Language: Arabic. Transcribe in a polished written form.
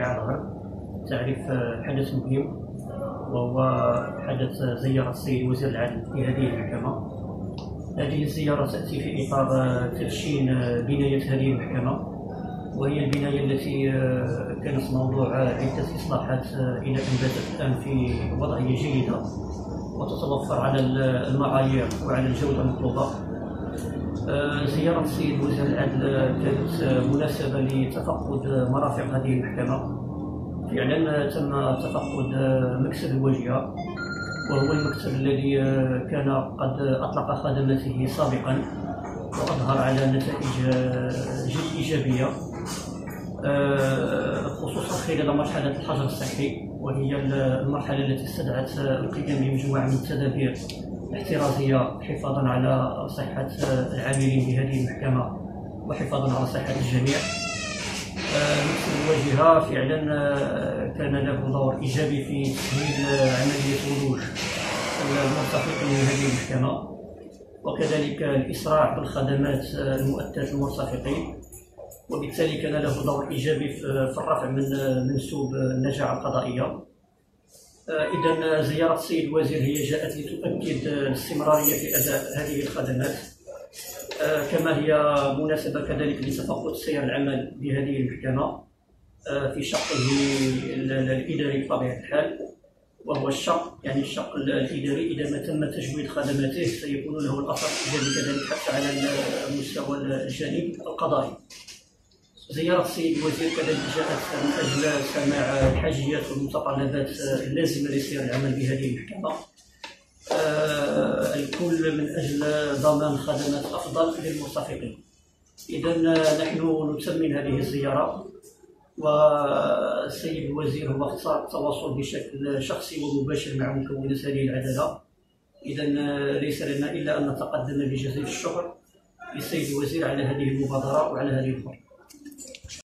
جامعة الغرب تعرف حدث مهم، وهو حدث زيارة السيد وزير العدل لهذه المحكمة. هذه الزيارة تأتي في إطار تدشين بناية هذه المحكمة، وهي البناية التي كانت موضوع عدة إصلاحات إلى أن باتت الآن في وضعية جيدة وتتوفر على المعايير وعلى الجودة المطلوبة. زيارة السيد وزير العدل كانت مناسبة لتفقد مرافق هذه المحكمة. فعلا تم تفقد مكتب الواجهة، وهو المكتب الذي كان قد أطلق خدماته سابقا وأظهر على نتائج جد إيجابية، خصوصا خلال مرحلة الحجر الصحي، وهي المرحلة التي استدعت القيام بمجموعة من التدابير احترازية حفاظا على صحة العاملين بهذه المحكمة وحفاظا على صحة الجميع. مكتب الواجهة فعلا كان له دور إيجابي في تسهيل عملية ولوج المرتفقين من هذه المحكمة، وكذلك الإسراع بالخدمات المؤتة للمرتفقين، وبالتالي كان له دور إيجابي في الرفع من منسوب النجاعة القضائية. إذا زيارة السيد الوزير هي جاءت لتؤكد الاستمرارية في أداء هذه الخدمات، كما هي مناسبة كذلك لتفقد سير العمل بهذه المحكمة في شقه الإداري بطبيعة الحال، وهو الشق الإداري. إذا ما تم تجويد خدماته سيكون له الأثر الإيجابي كذلك حتى على المستوى الجانب القضائي. زيارة السيد الوزير كذلك جاءت من أجل سماع الحاجيات والمتطلبات اللازمة لسير العمل بهذه المحكمة، الكل من أجل ضمان خدمات أفضل للمرتفقين. إذا نحن نثمن هذه الزيارة، والسيد الوزير هو اختار التواصل بشكل شخصي ومباشر مع مكونات هذه العدالة. إذا ليس لنا إلا أن نتقدم بجزيل الشكر للسيد الوزير على هذه المبادرة وعلى هذه الخطوة.